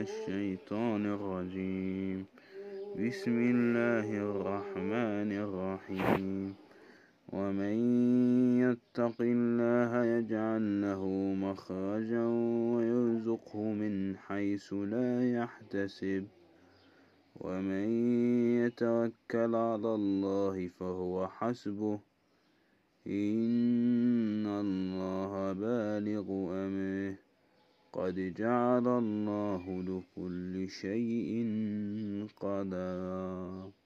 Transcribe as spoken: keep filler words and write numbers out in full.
الشيطان الرجيم. بسم الله الرحمن الرحيم. ومن يتق الله يجعل له مخرجا ويرزقه من حيث لا يحتسب ومن يتوكل على الله فهو حسبه إن الله بالغ أمره قد جعل الله لكل شيء قدرا.